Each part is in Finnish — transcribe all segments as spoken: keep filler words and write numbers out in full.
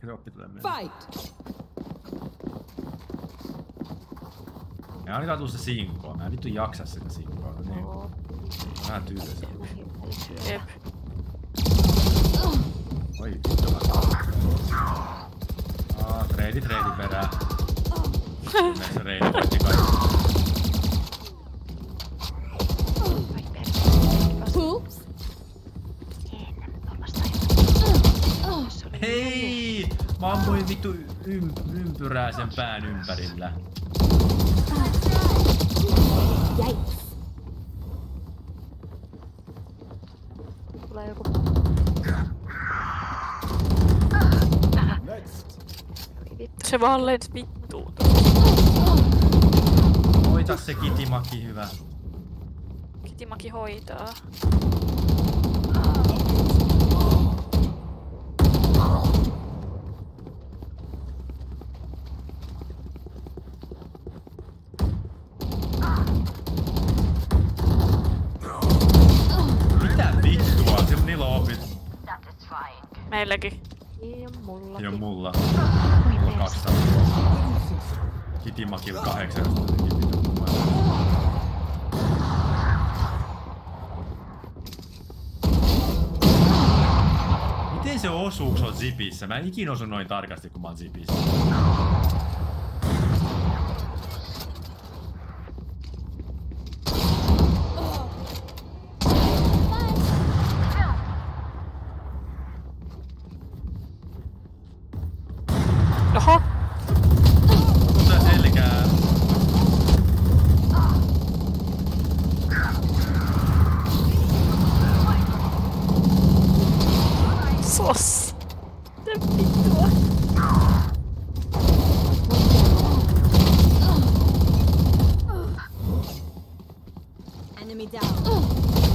Ehkä se oppi tulee myöhemmin. Mä ainakaan tuu sitä sinkoa. Mä en vittu jaksa sitä sinkoa. Niin. Vähän tyyliä. Jep. Oi vittu. Aa, treidi treidi perään. Näissä treidi kaikki kaikki. Hei! Mä ammuin vittu ym ympyrää sen pään ympärillä. Tulee joku... Se vaan lens vittuun. Hoita se Kitimaki hyvä. Kitimaki hoitaa. Mitä vittua? Se niillä on opit. Meilläkin. Ja mullakin. Ja mulla. Mulla on kaksisataa. Kitimakilla kahdeksan. Miten se osuuks on zipissä? Mä en ikinä osu noin tarkasti kun mä oon zipissä. Oho! Tulee selkää. Sos! Mitä vittua? Enemy down.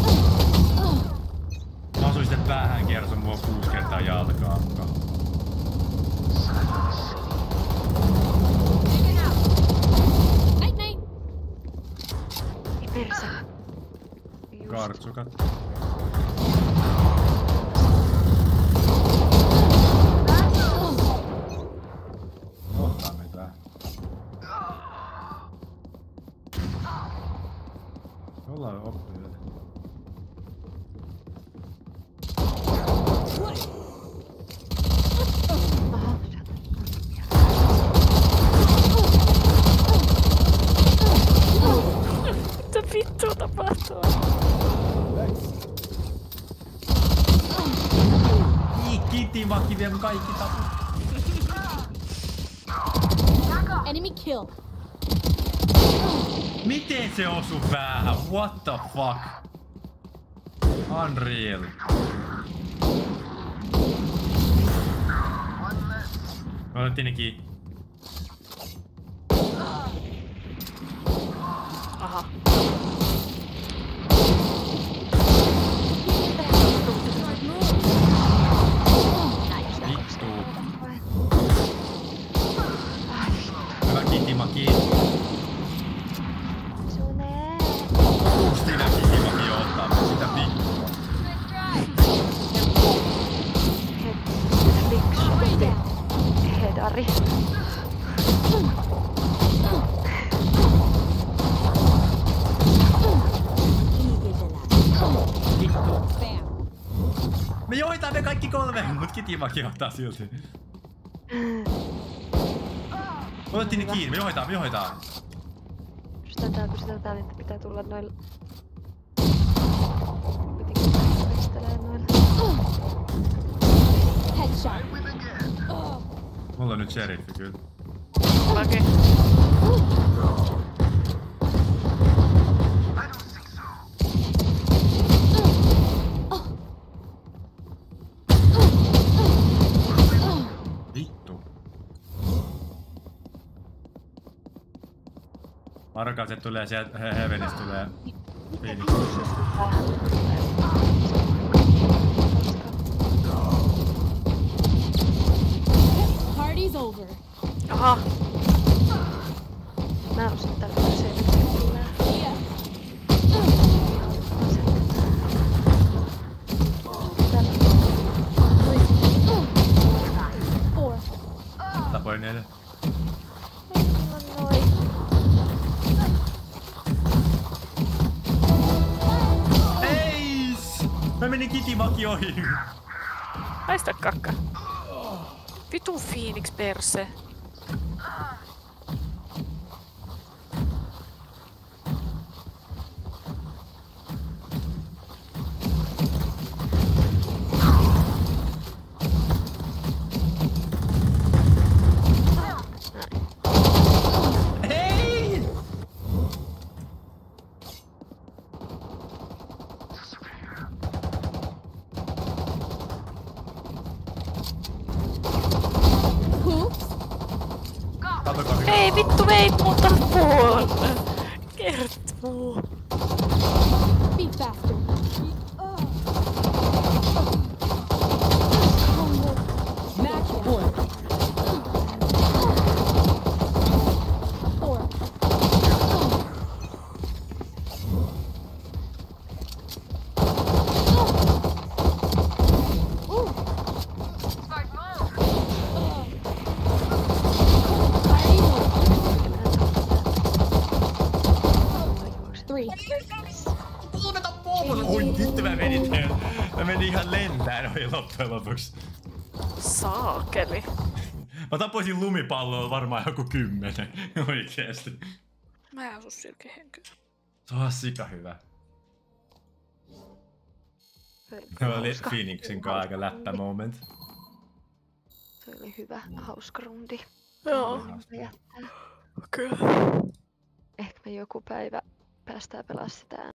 Mä osuin sitten päähän kierrossa mua kuusi kertaa jalkaa. Kartsukat. Kohtaa meitä. Ollaan oppineet. Mitä vittua tapahtuu? Niin, Kitimaki vie kaikki tapu. Enemy kill. Miten se osu päähän? What the fuck? Unreal. Me otettiin ne kiinni. Aha. Vittu. Hyvä Kitimaki. Justiin nää Kitimaki ottaa. Mitä vittua? Hedari. Me joitaan ne kaikki kolme, mut Kitimaki ottaa silti. Otettiin ne kiinni, me joitaan, me joitaan. Pystytään täällä, pystytään täällä, että pitää tulla noilla... Pitikin taistelee noilla. Headshot. Mulla on nyt sheriffi kyllä. Okei. Varokaa, se tulee sieltä he Heavenistä tulee. Fiini. Party's over. Aha. Mä osin tällä se kyllä. Four. takapoineille. Ei mulla noin. Eis! Mä menin Kitimaki ohi. Haista kakka. Vitu Phoenix perse. Hei! Katsokaa mikä. Ei vittu veit multa puolelle. Kertuu. Be faster. Match point. Four. Three. Lopeta puolella! Oi vittu mä menin teille. Mä menin ihan lentään ohi loppujen lopuksi. Saakeli. Mä tapoisin lumipalloa varmaan joku kymmenen. Oikeesti. Mä en asu silke henkeä. Se on sika hyvä. Se oli Phoenixin kanssa aika läppä moment. Se oli hyvä, hauska rundi. Joo. Jättää. Kyllä. Ehkä me joku päivä päästään pelaamaan sitä